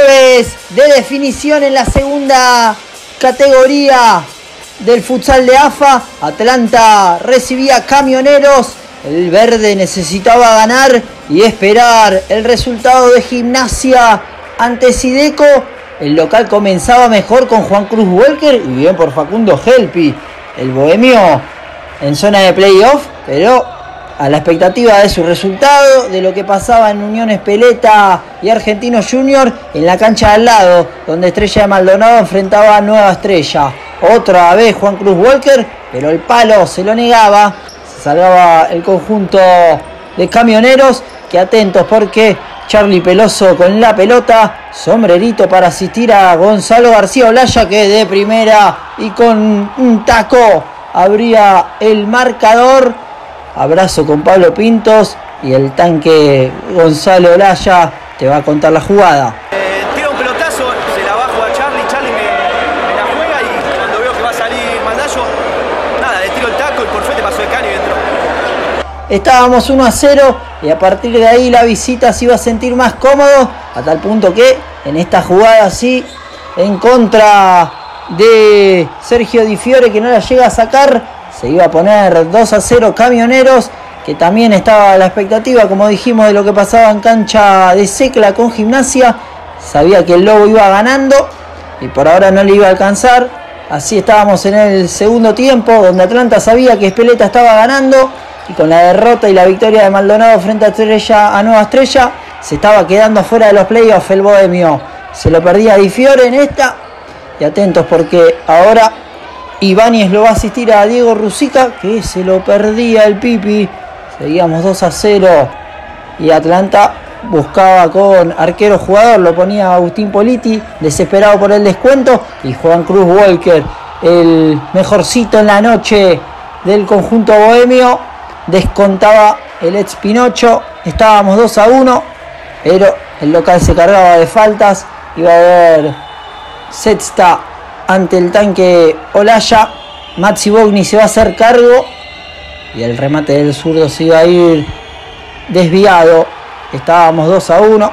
jueves de definición en la segunda categoría del futsal de AFA. Atlanta recibía Camioneros. El verde necesitaba ganar y esperar el resultado de Gimnasia ante Sideco. El local comenzaba mejor con Juan Cruz Walker y bien por Facundo Helpi. El bohemio en zona de playoff, pero a la expectativa de su resultado, de lo que pasaba en Unión Espeleta y Argentino Junior en la cancha de al lado, donde Estrella de Maldonado enfrentaba a Nueva Estrella. Otra vez Juan Cruz Walker, pero el palo se lo negaba. Se salvaba el conjunto de Camioneros, que atentos porque Charlie Peloso con la pelota, sombrerito para asistir a Gonzalo García Olaya, que de primera y con un taco abría el marcador. Abrazo con Pablo Pintos y el tanque Gonzalo Olaya te va a contar la jugada. Tira un pelotazo, se la bajo a Charlie, Charlie me la juega y cuando veo que va a salir Mandallo, nada, le tiro el taco y por suerte pasó el caño y entró. Estábamos 1-0 y a partir de ahí la visita se iba a sentir más cómodo, a tal punto que en esta jugada así, en contra de Sergio Di Fiore, que no la llega a sacar, se iba a poner 2-0 Camioneros, que también estaba a la expectativa, como dijimos, de lo que pasaba en cancha de Secla con Gimnasia. Sabía que el Lobo iba ganando y por ahora no le iba a alcanzar. Así estábamos en el segundo tiempo, donde Atlanta sabía que Espeleta estaba ganando, y con la derrota y la victoria de Maldonado frente a Nueva Estrella, se estaba quedando fuera de los playoffs el bohemio. Se lo perdía Di Fiore en esta, y atentos porque ahora Ibáñez lo va a asistir a Diego Rusica, que se lo perdía el Pipi. Seguíamos 2-0 y Atlanta buscaba con arquero jugador, lo ponía Agustín Politi, desesperado por el descuento, y Juan Cruz Walker, el mejorcito en la noche del conjunto bohemio, descontaba el ex Pinocho. Estábamos 2-1, pero el local se cargaba de faltas. Iba a haber sexta ante el tanque Olaya. Maxi Bogni se va a hacer cargo y el remate del zurdo se iba a ir desviado. Estábamos 2-1.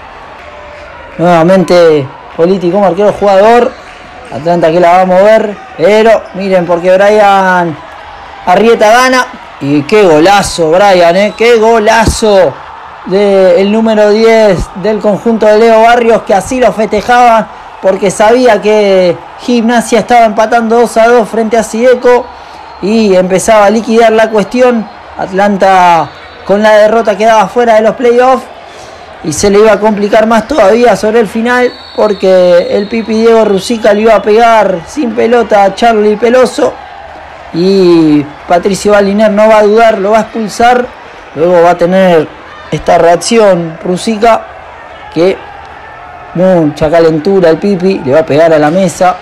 Nuevamente Politi como arquero jugador. Atlanta que la va a mover, pero miren porque Brian Arrieta gana. Y qué golazo Brian, qué golazo del número 10 del conjunto de Leo Barrios, que así lo festejaba porque sabía que Gimnasia estaba empatando 2-2 frente a Sideco y empezaba a liquidar la cuestión. Atlanta con la derrota quedaba fuera de los playoffs y se le iba a complicar más todavía sobre el final, porque el Pipi Diego Rusica le iba a pegar sin pelota a Charlie Peloso y Patricio Baliner no va a dudar, lo va a expulsar. Luego va a tener esta reacción Rusica, que mucha calentura el Pipi, le va a pegar a la mesa.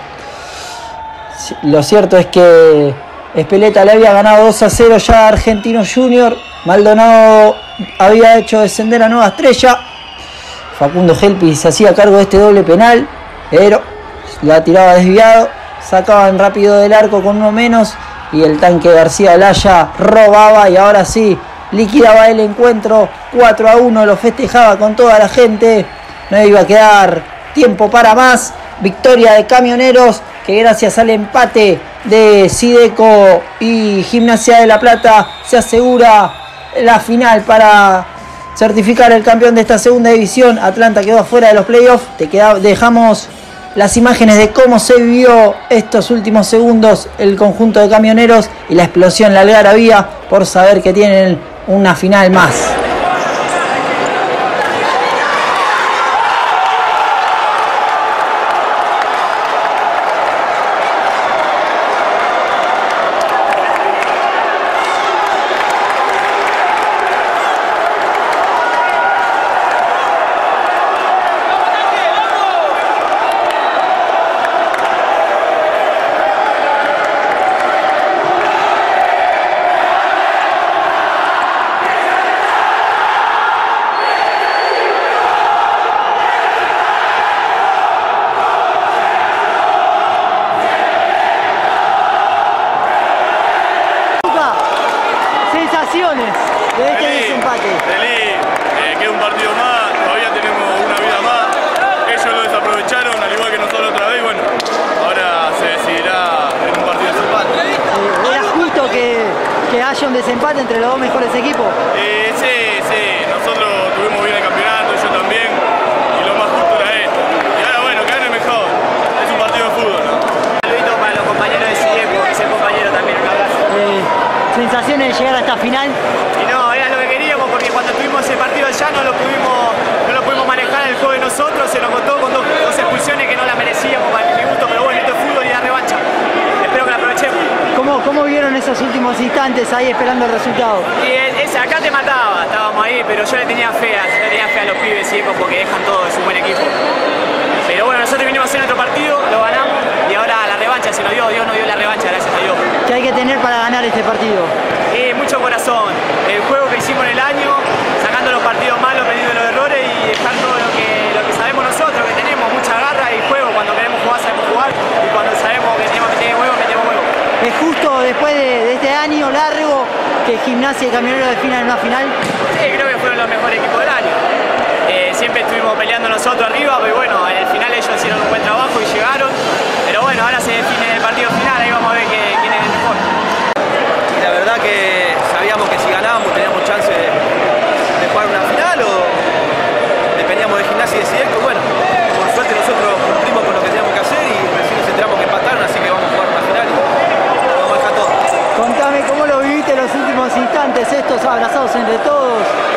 Lo cierto es que Espeleta le había ganado 2-0 ya a Argentino Junior. Maldonado había hecho descender a Nueva Estrella. Facundo Helpi se hacía cargo de este doble penal, pero la tiraba desviado. Sacaban rápido del arco con uno menos y el tanque García Olaya robaba y ahora sí liquidaba el encuentro. 4-1, lo festejaba con toda la gente. No iba a quedar tiempo para más. Victoria de Camioneros, que gracias al empate de Sideco y Gimnasia de La Plata se asegura la final para certificar el campeón de esta segunda división. Atlanta quedó fuera de los playoffs. Dejamos las imágenes de cómo se vivió estos últimos segundos el conjunto de Camioneros y la explosión, la algarabía por saber que tienen una final más. de este desempate. Feliz, queda un partido más, todavía tenemos una vida más. Ellos lo empate entre los dos mejores equipos? Sí, nosotros tuvimos bien el campeonato, yo también, y lo más justo era esto. Y ahora bueno, que gane mejor, es un partido de fútbol, ¿no? Saludito para los compañeros de CIEPO, que es el compañero también, un abrazo. ¿Sensaciones de llegar a esta final? Y no, era lo que queríamos porque cuando tuvimos ese partido ya no lo pudimos manejar el juego de nosotros, se nos costó con dos expulsiones que no la merecíamos para mi gusto, pero bueno, esto es fútbol y la revancha. Espero que la aprovechemos. ¿Cómo vieron esos últimos instantes ahí esperando el resultado? Y acá te mataba, estábamos ahí, pero yo le tenía fe a los pibes CIEPO porque dejan todo, es un buen equipo. Pero bueno, nosotros vinimos a hacer nuestro partido, lo ganamos y ahora la revancha se nos dio, Dios nos dio la revancha, gracias a Dios. ¿Qué hay que tener para ganar este partido? Mucho corazón, el juego que hicimos en el año, sacando los partidos malos, perdiendo los errores y dejar todo lo que sabemos nosotros, que tenemos mucha garra y juego, cuando queremos jugar sabemos jugar y cuando sabemos que tenemos que meter huevo, metemos huevo. ¿Es justo después de este año largo que Gimnasia y Camionero definan en una final? Sí, creo que fueron los mejores equipos del año. Siempre estuvimos peleando nosotros arriba, pero bueno, en el final ellos hicieron un buen trabajo y llegaron. Pero bueno, ahora se define el partido final, ahí vamos a ver quién es el mejor. Y la verdad que sabíamos que si ganábamos teníamos chance de jugar una final o dependíamos de Gimnasia y de CIEPO. Bueno, por suerte nosotros cumplimos con lo que teníamos que hacer y recién nos enteramos que empataron, así que vamos a jugar una final y vamos a dejar todo. Contame cómo lo viviste los últimos instantes, estos abrazados entre todos.